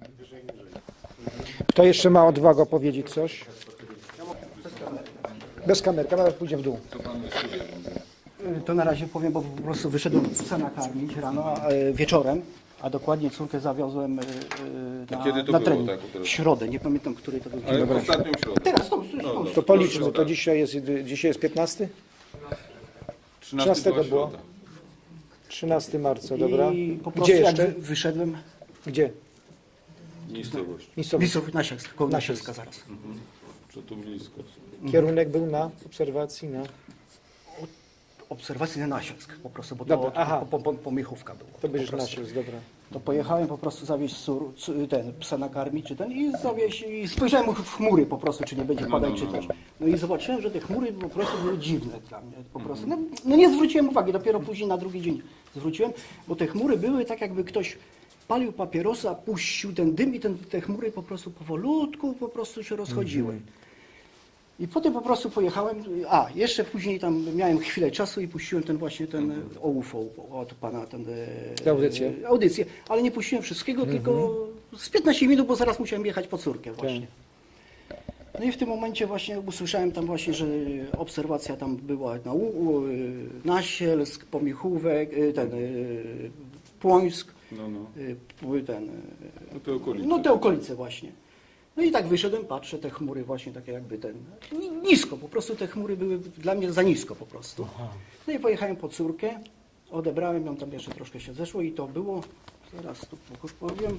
Kto jeszcze ma odwagę powiedzieć coś? Bez kamer, kamera pójdzie w dół. To na razie powiem, bo po prostu wyszedłem psa nakarmić rano, wieczorem, a dokładnie córkę zawiozłem na trening. Tak, w środę, nie pamiętam, który to był dzień. Ale w ostatnią środę. Teraz, To policzmy, to dzisiaj jest 15? 13 było? 13 marca, dobra. I po prostu Gdzie jak jeszcze? wyszedłem, Gdzie? Miejscowość. blisko Nasielska zaraz. Czy tu blisko? Kierunek był na obserwacji, na... Obserwacji na Nasielsk po prostu, bo Dobra, to aha. Pomychówka było. To będziesz Nasielsk, dobra. To pojechałem po prostu zawieźć psa nakarmić, czy ten i zawieźć, i spojrzałem w chmury po prostu, czy nie będzie padać, czy coś. No i zobaczyłem, że te chmury po prostu były dziwne dla mnie, po prostu. No nie zwróciłem uwagi, dopiero później na drugi dzień zwróciłem, bo te chmury były tak, jakby ktoś palił papierosa, puścił ten dym i te chmury po prostu powolutku po prostu się rozchodziły. I potem po prostu pojechałem, jeszcze później tam miałem chwilę czasu i puściłem ten o UFO od pana, audycję, ale nie puściłem wszystkiego, tylko z 15 minut, bo zaraz musiałem jechać po córkę właśnie. No i w tym momencie właśnie usłyszałem tam właśnie, że obserwacja tam była na Nasielsk, Pomichówek, Płońsk, te okolice właśnie. No i tak wyszedłem, patrzę, te chmury właśnie takie jakby nisko, po prostu te chmury były dla mnie za nisko po prostu. No i pojechałem po córkę, odebrałem ją, tam jeszcze troszkę się zeszło i to było, zaraz tu już powiem,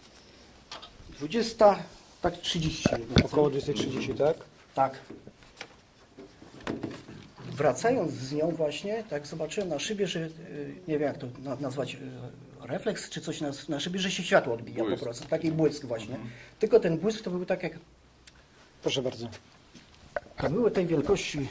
20, tak 30. Około 20:30, tak? Tak. Wracając z nią właśnie, tak zobaczyłem na szybie, że nie wiem jak to nazwać, refleks czy coś na szybie, że się światło odbija po prostu. Taki błysk właśnie. Tylko ten błysk to był tak jak... Proszę bardzo. To były tej wielkości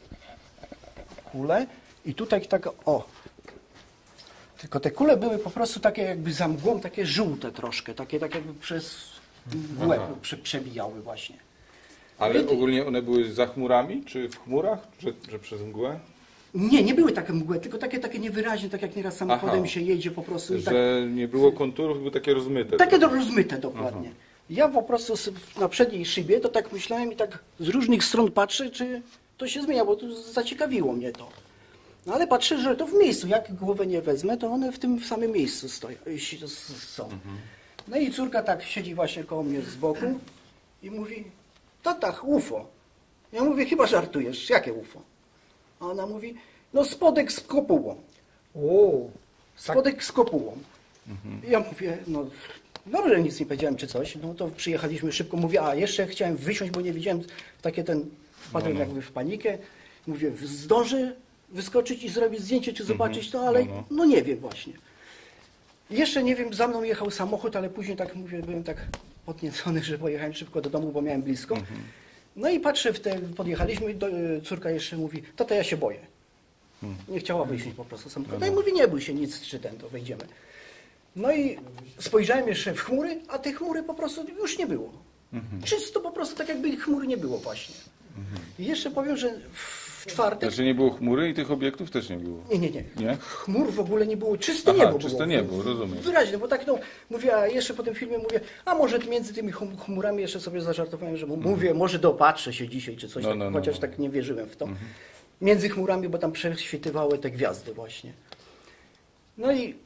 kule i tutaj tak Tylko te kule były po prostu takie jakby za mgłą, takie żółte troszkę, takie tak jakby przez mgłę przebijały właśnie. Ale ogólnie one były za chmurami, czy w chmurach, że przez mgłę? Nie były takie mgły, tylko takie niewyraźne, tak jak nieraz samochodem się jedzie po prostu. Że nie było konturów, były takie rozmyte. Takie rozmyte dokładnie. Ja po prostu na przedniej szybie to tak myślałem i tak z różnych stron patrzę, czy to się zmienia, bo to zaciekawiło mnie to. No ale patrzę, że to w miejscu, jak głowę nie wezmę, to one w tym samym miejscu są. No i córka tak siedzi właśnie koło mnie z boku i mówi: tata, UFO. Ja mówię: chyba żartujesz, jakie UFO? A ona mówi: no spodek z kopułą. Spodek z kopułą. I ja mówię: no dobrze, nic nie powiedziałem czy coś. No to przyjechaliśmy szybko. Mówię: a jeszcze chciałem wysiąść, bo nie widziałem, wpadłem jakby w panikę. Mówię: zdążę wyskoczyć i zrobić zdjęcie, czy zobaczyć to, ale no nie wiem właśnie. Jeszcze nie wiem, za mną jechał samochód, ale później tak mówię, byłem tak podniecony, że pojechałem szybko do domu, bo miałem blisko. No i patrzę, podjechaliśmy, córka jeszcze mówi: tata, ja się boję. Nie chciała wyjść po prostu samochodu. No i mówi: nie bój się, nic, czy to wejdziemy. No i spojrzałem jeszcze w chmury, a tej chmury po prostu już nie było. Czysto po prostu tak jakby chmury nie było właśnie. I jeszcze powiem, że w czwartek... Znaczy nie było chmury i tych obiektów też nie było? Nie? Chmur w ogóle nie było, czyste niebo czyste było. niebo, rozumiem. Wyraźnie, bo tak mówię, a jeszcze po tym filmie mówię, a może między tymi chmurami jeszcze sobie zażartowałem, że mówię, może dopatrzę się dzisiaj czy coś, chociaż tak nie wierzyłem w to. Między chmurami, bo tam prześwitywały te gwiazdy właśnie. No i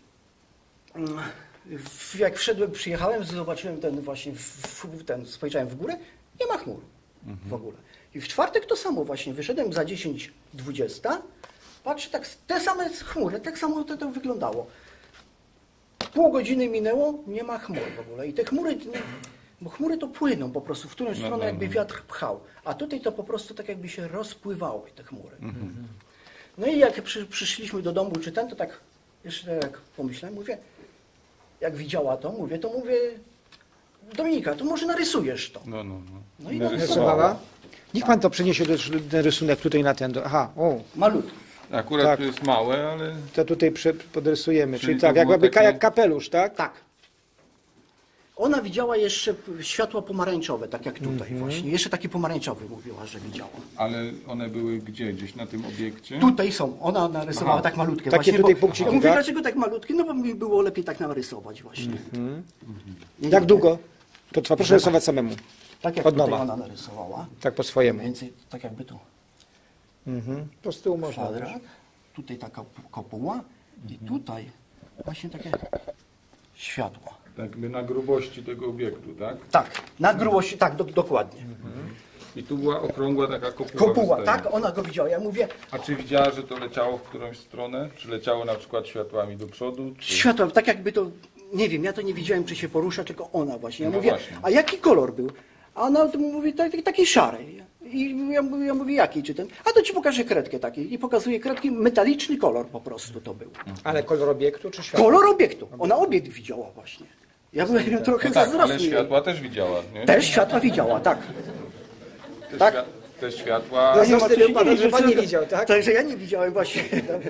jak przyjechałem, zobaczyłem spojrzałem w górę, nie ma chmur w ogóle. I w czwartek to samo właśnie, wyszedłem za 10:20, patrzę, tak te same chmury, tak samo to wyglądało. Pół godziny minęło, nie ma chmur w ogóle. I te chmury, bo chmury to płyną po prostu, w którą stronę jakby wiatr pchał. A tutaj to po prostu tak jakby się rozpływały te chmury. No i jak przyszliśmy do domu, to tak jeszcze jak pomyślałem, mówię, jak widziała to mówię, Dominika, to może narysujesz to. No i narysowała. Niech pan to przeniesie ten rysunek tutaj na ten. Malutki. Akurat to jest małe, ale... To tutaj podrysujemy. Czyli tak, jak kapelusz, tak? Tak. Ona widziała jeszcze światła pomarańczowe, tak jak tutaj właśnie. Jeszcze takie pomarańczowe mówiła, że widziała. Ale one były gdzie? Gdzieś na tym obiekcie? Tutaj są. Ona narysowała Aha. tak malutkie. Takie właśnie, tutaj bo, punkciki, ja mówię, tak? dlaczego tak malutkie? No bo mi było lepiej tak narysować właśnie. Jak długo to trwa? Proszę rysować samemu. Tak jak Od tutaj nowa. ona narysowała. Tak po swojemu. Mniej więcej tak jakby tu To z tyłu można. kwadrat, tutaj taka kopuła i tutaj właśnie takie światło. Tak jakby na grubości tego obiektu, tak? Tak, na grubości, tak, dokładnie. I tu była okrągła taka kopuła. Kopuła, wystająca. tak, ona go widziała. Ja mówię, A czy widziała, że to leciało w którąś stronę? Czy leciało na przykład światłami do przodu? Czy... światło, tak jakby to, nie wiem, ja to nie widziałem, czy się porusza, tylko ona właśnie. Ja No mówię, właśnie. a jaki kolor był? A ona to mówi, taki szary. I ja mówię, jaki czy ten? A to ci pokażę kredkę takiej. I pokazuje kredki, metaliczny kolor po prostu to był. Ale kolor obiektu czy światła? Kolor obiektu. Ona obiekt widziała właśnie. Ja byłem trochę No tak, ale zazdrosny. światła też widziała, nie? Też światła widziała, tak. Te, tak. te światła... No, nie ma co Zastylił się pana, dziwić, że pan nie to- widział, tak? Tak, że ja nie widziałem właśnie.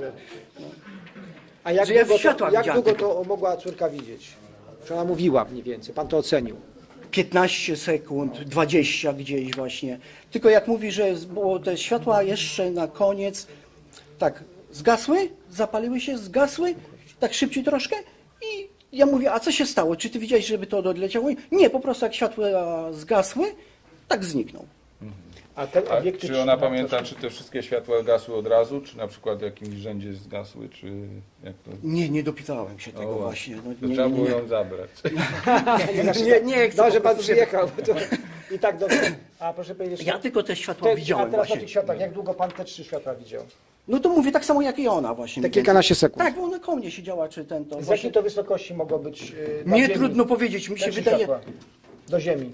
A jak Że ja długo, światła to, jak widziałem długo tylko. to mogła córka widzieć? Czy ona mówiła mniej więcej? Pan to ocenił. 15 sekund, 20 gdzieś właśnie. Tylko jak mówi, że było te światła jeszcze na koniec, tak, zgasły, zapaliły się, zgasły, tak szybciej troszkę i ja mówię, a co się stało? Czy ty widziałeś, żeby to odleciało? Nie, po prostu jak światła zgasły, tak zniknął. A te A obiekty... czy ona pamięta, czy te wszystkie światła gasły od razu, czy na przykład w jakimś rzędzie zgasły, czy jak to... Nie dopytałem się tego O, właśnie. No, To nie, trzeba nie, było nie. ją zabrać. Nie chcę Dobrze, po pan prostu, przyjechał. Bo to... I tak dobrze. A proszę powiedzieć... Ja tylko te światła a widziałem teraz na właśnie. tych światłach, jak długo pan te 3 światła widział? No to mówię tak samo jak i ona właśnie. Te kilkanaście sekund. Tak, bo ona koło mnie siedziała, czy ten to. Z Właśnie, jakiej to wysokości mogło być na nie ziemi? trudno powiedzieć, mi Te się 3 wydaje. światła. Do ziemi.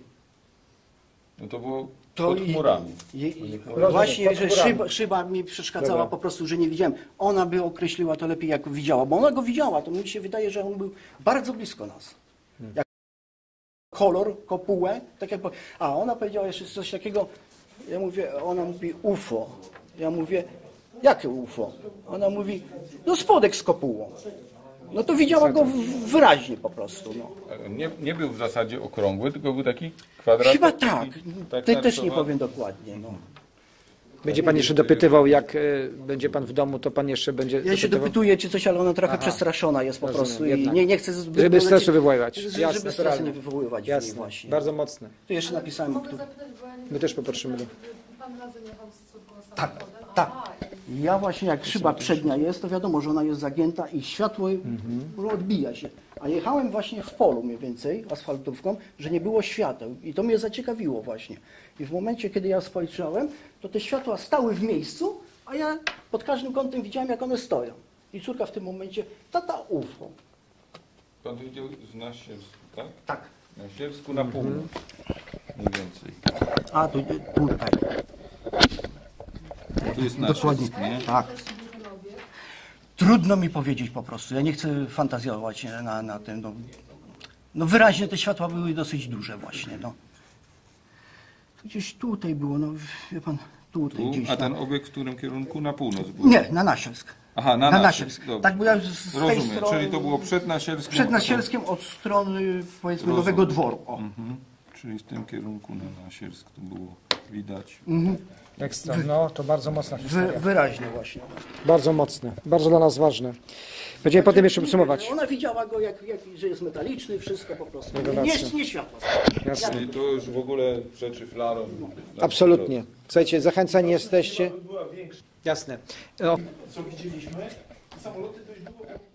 No to było To pod chmurami. Rozumiem, Właśnie, pod że chmurami. szyba mi przeszkadzała Dobra. po prostu, że nie widziałem. Ona by określiła to lepiej, jak widziała, bo ona go widziała, to mi się wydaje, że on był bardzo blisko nas. Jak kolor, kopułę, tak jak... A ona powiedziała jeszcze coś takiego, ja mówię, ona mówi UFO. Ja mówię, jakie UFO? Ona mówi, no spodek z kopułą. No to widziała go wyraźnie po prostu, no. Nie był w zasadzie okrągły, tylko był taki kwadrat. Chyba tak. Tak Też nie narysowany. powiem dokładnie, no. Będzie pan jeszcze dopytywał, jak będzie pan w domu, to pan jeszcze będzie Ja się dopytywał? dopytuję, czy coś, ale ona trochę przestraszona jest po Rozumiem, prostu i jednak. nie chce zbyt Żeby stresu wywoływać. Żeby Jasne, stresu naturalnie. nie wywoływać w niej Jasne, właśnie. bardzo mocne. Tu jeszcze napisałem, Mogę tu, zapytać, bo ja nie My też popatrzymy. Pan razem jechał z córką Tak, samochodem? tak. Aha, ja właśnie jak szyba przednia jest, to wiadomo, że ona jest zagięta i światło odbija się. A jechałem właśnie w polu mniej więcej, asfaltówką, że nie było świateł i to mnie zaciekawiło właśnie. I w momencie, kiedy ja spojrzałem, to te światła stały w miejscu, a ja pod każdym kątem widziałem, jak one stoją. I córka w tym momencie, tata UFO. Pan widział z Nasiersku, tak? Tak. Na Siersku na północ. Mniej więcej. A, tutaj. Tu jest Dokładnie. Nasiersk, nie? Tak. Trudno mi powiedzieć po prostu. Ja nie chcę fantazjować na tym. No wyraźnie te światła były dosyć duże właśnie. No. Gdzieś tutaj było, no wie pan, tutaj Tu, gdzieś a tam. ten obiekt w którym kierunku? Na północ był? Nie, na Nasielsk. Aha, na Nasiersk. Dobrze. Tak, bo ja z tej Rozumiem, strony, czyli to było przed Nasierskiem. przed Nasielskiem od strony powiedzmy Rozumiem. Nowego Dworu. O. Czyli w tym kierunku na Nasiersk to było widać. Ekstra, no to bardzo mocna historia. Wyraźnie właśnie. Bardzo mocne, bardzo dla nas ważne. Będziemy potem jeszcze podsumować. Ona widziała go, że jest metaliczny, wszystko po prostu. Rewelacja. Nie światła. Jasne. Czyli to już w ogóle rzeczy flarą. Absolutnie. Słuchajcie, zachęcani jesteście. Jasne. O, co widzieliśmy, samoloty to już było